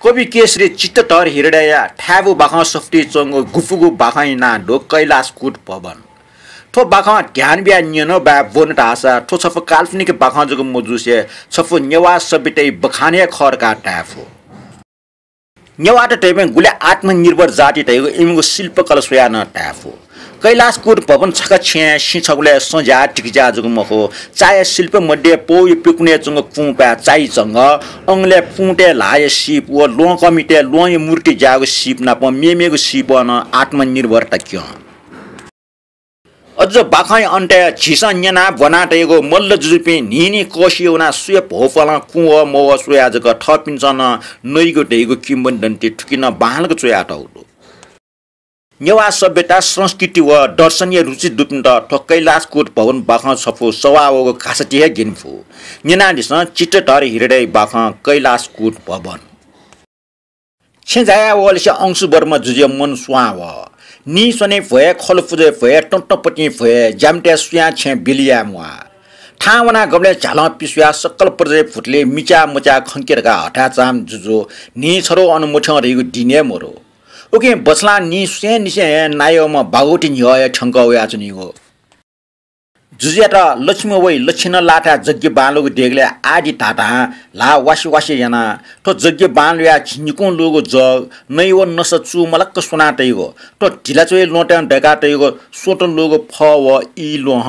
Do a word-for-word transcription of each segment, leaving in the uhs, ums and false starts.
कवि केसरी चित्त धर हिरडया ठ्याबु बाख सफ्टी चंगो गुफुगु बाखैना ढो कैलाशकूट भवन ठो बाख ध्यान बिया न्यनो बा बोन टासा ठो छफ काल्पनिक बाख जगु मजुसे छफ नेवा सबितै बखाने खरका टाफो नेवा त टेबे गुले आत्मनिर्भर जाति तैगो इमगु शिल्पकला सोया न टाफो कैलाशकूट भवन छका छे सि छगुले सजा टिकजा जगु मखो चाय शिल्प मध्ये पो पिकुने जंग कुपा चाइ जंग अंगले पुटे लाय सिप व लों कमिटे लों मूर्ति जागु सिप न प मेमेगु सिप न आत्मनिर्भर तक्यो अझ बाखै अन्टे झिसा न्याना बनाटेगो मल्ल जुपि निनी कोसिउना सुय भोफला कुव मव सुया जग थपिन्छन नैगो टेगो किम्बन्दन्ति ठुकिन बाहलको चोया टाउलो नेवा सभ्यता संस्कृति व दर्शनीय रुचि दुपिन्द ठो कैलाशकूट भवन बाख छफो सवावको खासटिहे गिन्फु निना दिस चित्त धर हिरडै बाख कैलाशकूट भवन छे जाया वलसे अंशु बर्मा जुजे मन स्वाव नि सने भए खलफुजे भए टन्टपटी भए जामटे सुया छे बिलिया मुआ ठावना गबले झाला पिसुया सकल प्रजे फुटले मिचा मुचा खंकेरका हटा चाम जुजो नि छरो अनुमुठ रेगु दिने मोरो ओके बसला नि से निसे नायोमा बागोटी न्यय ठंगवया चनिगो जुजियाटा लक्ष्मी वै लक्षण लाटा जग्गे बालोगो देगले आदि ताता ला वासी वासी याना तो जग्गे बालया छिनिको लोगो जग नैव नस चु मलक्क सुनाटैगो तो ढिलाचोय लोटन ढकाटैगो सोटन लोगो फ व इ लोह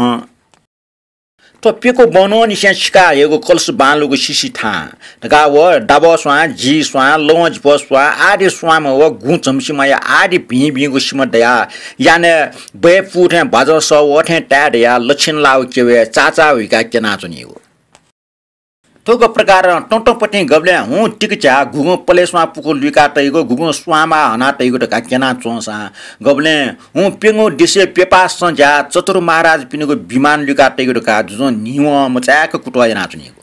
तो पेको बनो निसे छिका हेगो कलस बालोगो सिसी था ढका व डाब स्वा जी स्वा लौज प स्वा आदि स्वाम व गु चमसीमा या आदि भि भिगो सिमदया याने बे फुथे बाज स वथे ट्याड या लक्षण लाउ केवे चाचा हुइका केना चनिगो तोको प्रकार टन्टपटी गबले हु टिकचा गुगु पलेसमा पुको लुका तैगो गुगु स्वामा हना तैगो ढका केना चोसा गबले हु पेंगो दिसे पेपा सजा चतुर महाराज पिनुको विमान लुका तैगो ढका जुजो निव मचाक कुटवा जना चनिगो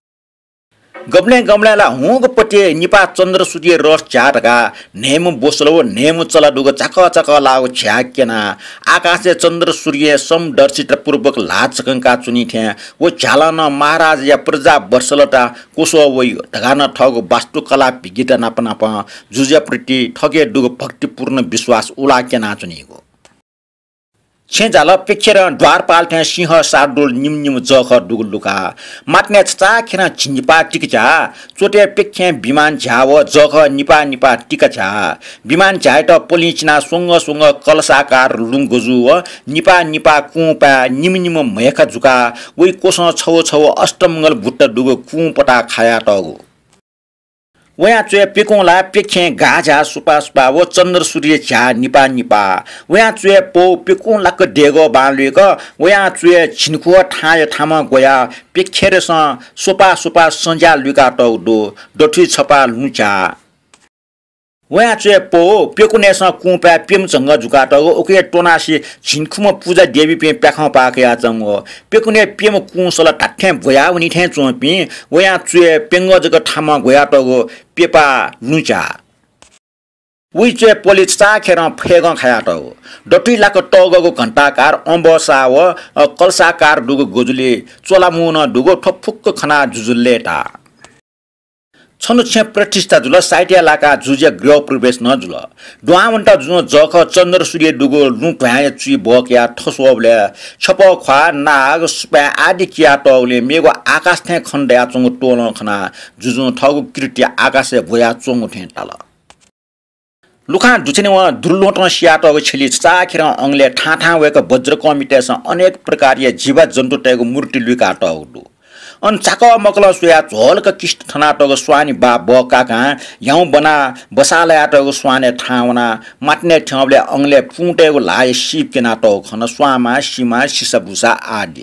गबले गमलाला हुग पटे निपा चन्द्र सूर्य रस चाटका नेम बोसलो नेम चला दुगो चक चक लाउ छ्याकेना आकाशे चन्द्र सूर्य समदर्शित पूर्वक लाचकंका चुनी थे वो झालन महाराज या प्रजा वर्षलटा कोसो वइ ढगान ठगो वास्तुकला भिगिता नापनाप जुजप्रति ठगे दुगो भक्तिपूर्ण विश्वास उला केना चुनीगो छे जाला पेखेर द्वारपाल थे सिंह साडोल निम निम जख दुगु लुका माटने चा खेना छिनिपा टिकचा चोटे पेखे विमान झाव जख निपा निपा टिकचा विमान झाइट पोलिचना सोंग सोंग कलसाकार लुंगजु व निपा निपा कुपा निम निम मयका जुका वइ कोस छौ छौ अष्टमंगल भुट्ट दुगु कुपटा खाया टगु वया चुए पेकोला पेखे गाजा सुपा सुपा वो चन्द्र सूर्य झा निपा निपा वया चुए पो पेको लक डेगो बालेक वया चुए छिनको ठाय ठामा गोया पेखेर स सोपा सोपा संजा लुका टौडो डठी छपा लुचा वया चुए पो पेकुने स कुपा पेम जंग जुका टगो ओके टोनासी छिनखुम पूजा देवी पे प्याखा पाके आ जंगो पेकुने पेम कुसला टाठे भया उनी थे चोपी वया चुए पेंग जग ठामा गोया टगो पेपा लुचा वइ चुए पोलिस चाखेर फेग खाया टगो डटी लाक टगको घण्टाकार अम्बसा व कलसाकार दुगो गोजुले चोलामुन दुगो ठफुक्क खना जुजुलेटा छनु छे प्रतिष्ठा जुल साइटिया लाका जुजे गृह प्रवेश न जुल दुआवन्टा जुनो जख चन्द्र सूर्य दुगो लु भ्याय चुइ बक्या ठसोबले छप ख्वा नाग सुपा आदि किया टौले मेगो आकाश थे खण्डया चंगु टोल खना जुजु ठगु कृत्य आकाशे भया चंगु थे टाल लुखा दुछने व दुर्लोट सियाटको छेली चाखेर अंगले ठाठा वेक वज्र कमिटेस अनेक प्रकारय जीव जन्तु टेगो मूर्ति लुका टौडु अन चाक मकल सुया झोलक किष्ट थनाटको स्वानी बा ब काका याउ बना बसालयाटको स्वाने ठाउना माट्ने ठौले अंगले फुटेको लाय सिप केना टौ खन स्वामा सीमा सिसभुसा आदि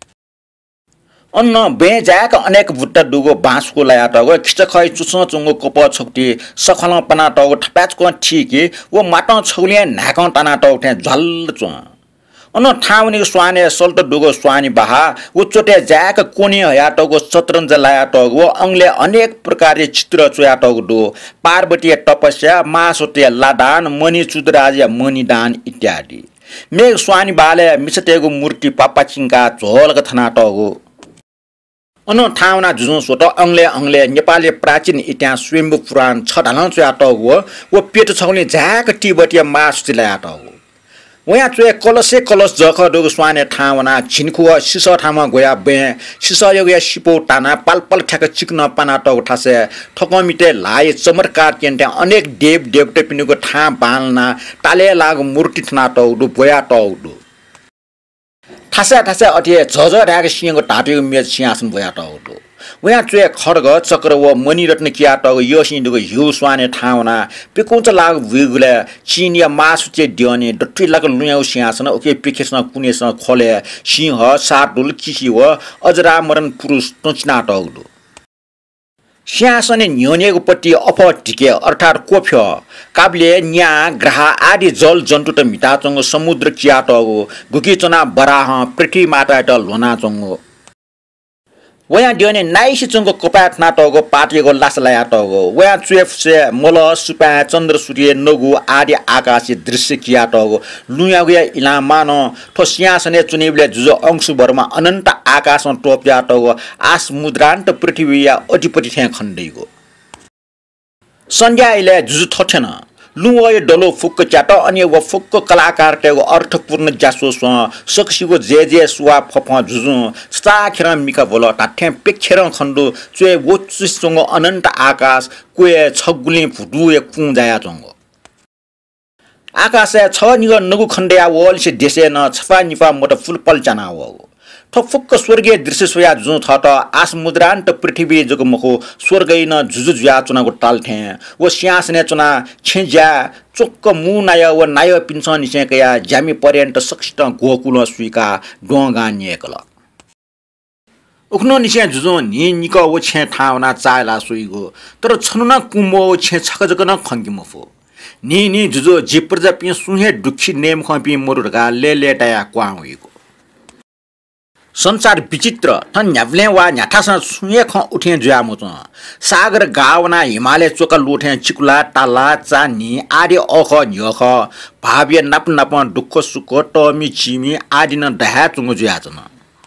अन्न बे जाक अनेक भुट्टा दुगो बाँसको लायाटको खिचखै चुच्च चुंगो कप छोक्टी सखल पनाटको ठप्याचको ठीके वो माटो छौले नाक तानाटौ थे झल्ल चुं अन ठाउनी स्वाने सल्ट दुगो स्वानी बहा उच्चोटे जाक कोनी हयाटको शतरंज लायाटको अंगले अनेक प्रकारले चित्र चोयाटको दो पार्वती तपस्या मासोटे लादान मणि चुदराज मणिदान इत्यादि मेघ स्वानी बाले मिसटेको मूर्ति पापाचिङका झोलक थनाटको अन ठाउना जुजो सोट अंगले अंगले नेपाली प्राचीन इतिहास स्वयम्भू पुराण छडालन च्याट हो वो पेट छौने झाक टिबटिया मास चिलाट हो वया चुए कलसे कलश जख दोग स्वाने ठाउना छिनखु सिस ठामा गया बे सिस योगया सिपो टाना पालपल ठ्याक चिक्न पाना ट उठासे ठकमिटे लाय चमत्कार केन्टे अनेक देव देवते पिनुको ठा बालना ताले लाग मूर्ति ठना ट उडु बया ट उडु ठासा ठासा अठे झझ ढाक सिंहको ढाटेको मेज सिंहासन भया ट उडु वया चुए खड्ग चक्र व मणिरत्न किया ट यो सिंहको हिउ स्वाने ठाउना पेकुंच लाग विगुले चिनिया मासुचे दिउने डट्टी लाग लुयाउ सिंहासन ओके पिखेसन कुनेसन खोले सिंह साटुल किसी व अजरा मरण पुरुष तोचना ट उडु सिंहासने न्योनेको पट्टि अफ टिके अर्थात कोफ्य काबले न्या ग्रह आदि जल जन्तु त मिटाचंग समुद्र कियाटगो गुकीचना बराह पृथ्वी माता त लोनाचंग वया दिने नाइसी चंग कपाट नाटगो पाटिएको लासलाया टगो वया चुएफ से मोल सुपा चन्द्र सूर्य नगु आदि आकाशी दृश्य कियाटगो लुयागया इलामान ठो सिंहासने चुनिबले जुजो अंश भरमा अनन्त आकाशमा टोप्याटगो आस मुद्रान्त पृथ्वी या अधिपति थे खण्डेको संज्ञाले जुजु थठेन लुवय डलो फुक्क च्याट अनि व फुक्क कलाकार टेगो अर्थपूर्ण जासो स सक्सिको जे जे सुवा फफ जुजु स्ताखेर मिका बोल टाठे पेखेर खण्डु चुए वचुसँग अनन्त आकाश कुए छगुले फुटु एक कुं जाया चंग आकाश छ निग नगु खण्डया वल से देशे न छफा निफा मोट फुलपल जना हो ठफुक्क स्वर्गीय दृश्य सोया जुजु थट आस मुद्रान्त पृथ्वी जको मखो स्वर्गै न जुजु जुया चुनाको टाल्थे वो सिंहासने चुना छेज्या चोक्क मु नाय व नाय पिन्छ निसेकया ज्यामी पर्यन्त सक्षित गोकुल सुइका डोंगा नेकल उखनो निसे जुजु नि निक वो छे ठाउना चाला सुइगो तर छनुना कुमो छे छकजक न खंगिमफो नि नि जुजु जिप्रजा पि सुहे दुखी नेम खपि मोरुगा ले लेटाया क्वाउइगो संसार विचित्र थन न्याव्ले वा न्याठासा सुये ख उठे जुयामो छ सागर गावना हिमालय चोका लुठे चिकुला टाला चानी आदि अख न्यख भाव्य नप नप दुख सुख टमी चिमी आदि न दहा चुङ जुया छन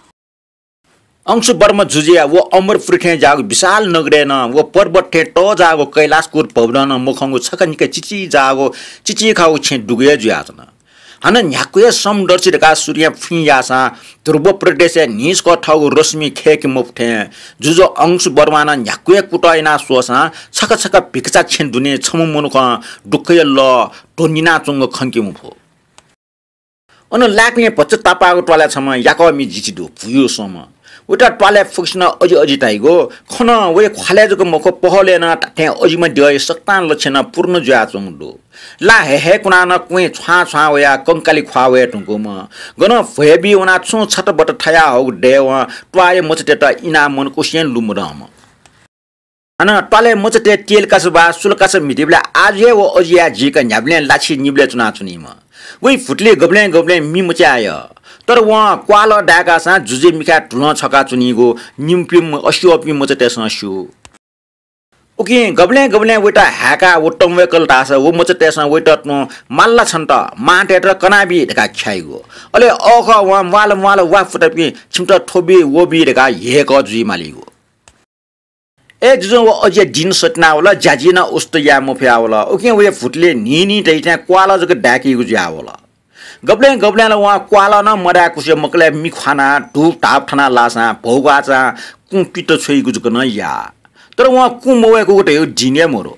अंश बर्म जुजिया वो अमर पृथ्वी जागो विशाल नगरेन वो पर्वत ठे ट जागो कैलाशकोट भवन मुखंगो छकनिके चिची जागो चिची खाउ छे डुगे जुया छन हन न्याकुए समदर्शिका सूर्य फियासा ध्रुव प्रदेश निस्को ठगु रश्मि खेक मुफ्थे जुजो अंश बर्माना न्याकुए कुटैना सोसा छक छक भिक्चा छिन दुने छमु मुनुख दुखय ल टोनिना चंग खन्के मुफो अन लाक्ने पश्चातापाको टोला छम याको मि जिचिदो भुयो सम उटा टोला फुक्सन अजि अजि ताइगो खन वे खलेजको मखो पहलेन टाटे अजिमा दिय सक्तान लक्षण पूर्ण जुया चंगदो ला हे हे कुना न कुए छ्वा छ्वा वया कंकाली ख्वावे टुको म गन फेबी उना छु छट बट ठया हो देव ट्वाय मचटेटा इना मन कुसियन लुमरम अन टले मचटे तेल कसबा सुल कस मिदिबला आज हे वो अजिया जी का न्याब्ले लाछि निब्ले चुना चुनी म वइ फुटले गब्ले गब्ले मि मचाय तर वहाँ क्वाल डाका सा जुजे मिका ठुलो छका चुनीगो निम्पिम असियोपि मचटे ससु ओके गब्ले गब्ले वेटा हाका वटम वेकल तास वो मचटे स वेट न माल्ला छन्त माटे र कनाबी ढका छाइगो अले अख वा वाल वाल वा फुटपि छिमट ठोबी वबी ढका हेक जुइ मालिगो ए जुजो वो अजे दिन सटना होला जाजिना उस्त या मफया होला ओके वे फुटले निनी दैटा क्वाल जक डाकीगो ज्या होला गब्ले गब्ले वहाँ क्वाला न मरा कुसे मकले मिखाना धूप टाप ठना लासा भौगाचा कु पिट छोइगु जुक न या तर वहाँ कुमोएको गोटे हो जिने मोरो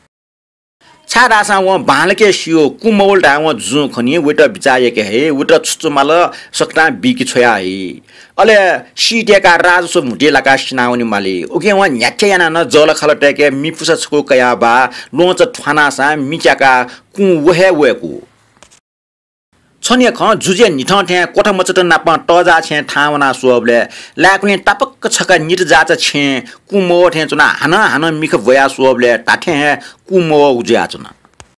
छाडासा वहाँ बालके सियो कुमोल डा वहाँ जु खनि वेट बिचाए के हे वेट छुचमाल सक्ता बिकी छोया है अले सीटेका राजसो मुटे लका सिनाउनी माली ओके वहाँ न्याठ्याना न जल खलटेके मिपुसा छको कया बा लोच ठनासा मिचाका कु वहे वेको छनिया ख जुजे निठ ठ्या कोठा मचट नाप टजा छे ठावना सोबले लाकुने टपक्क छका निट जाच छे कुमो ठे चुना हान हान मिख भया सोबले टाठे कुमो उज्या चुना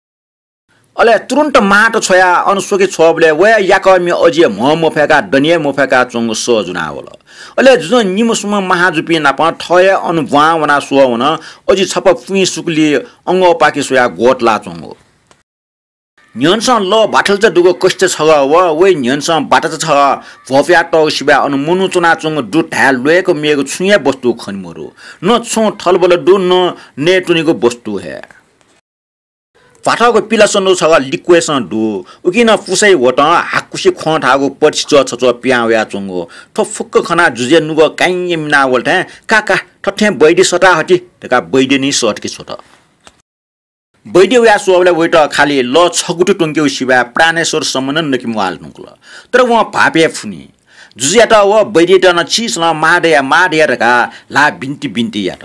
अले तुरन्त माट छोया अनुसोके छोबले वे याकमी अजिए म मोफेका दनिए मोफेका चंग सो जुना होला अले जुन निमसुम महाजुपी नाप ठय अनुवा वना सो वन अजि छप पुइ सुकली अंग पाकी सोया गोटला चंगो न्यनसँग ल बाठल चाहिँ दुगो कष्ट छ व वै न्यनसँग बाटा छ भव्या टग सिबा अनु मुनु चुना चुङ डु ढाल लोएको मेको छुया वस्तु खनिमरो न छौ थलबल डु न नेटुनीको वस्तु हे फाटाको पिला सन्दो छ लिक्वेसन डु उकिन पुसै वट हाकुसी ख ठाको पछि च छ च प्याव्या चुङो ठ फुक्क खना जुजे नुग काइ मिना वल्ठे काका ठठ्या बैडी सटा हटी तका बैडी नि सटकी छोट बैडी व्या सोबले वइट खाली ल छगुटु टुङ्क्यौ शिवा प्राणेश्वर सम्मन नकिमवाल नुक्ल तर व भापे फुनी जुजियाट व बैडी त न छिस न माडेया माडेया रका ला बिन्ती बिन्ती याट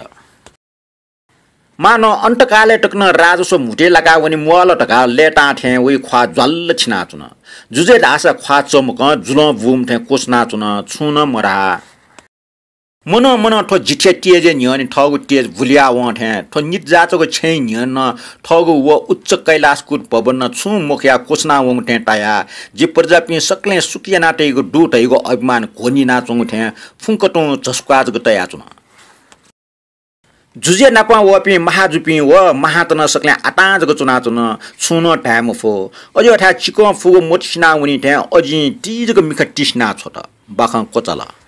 मानो अन्तकाले टक्न राजस्व मुटे लगा वनी मोल टका लेटा थे वइ ख्वा ज्वल छिना चुन जुजे ढासा ख्वा चमक जुल बुम थे कोसना चुन छुन मरा मन मन ठो जिठे तेज न्यनि ठगु तेज भुलिया व थे ठो नित जाचको छै न्यन ठगु व उच्च कैलाशकूट भवन न छु मुखया कोसना व थे टाया जे प्रजापि सकले सुकिया नाटेको डुटैको अभिमान कोनी नाचुङ थे फुंकटो जसकाज गतया चुन जुजे नापा वपि महाजुपि व महातन सकले आटाज गचुना चुन छुन टाइम फो अजो ठा चिको फुगो मोटिसना उनी थे अजि तीजको मिख टिसना छोट बाख कोचला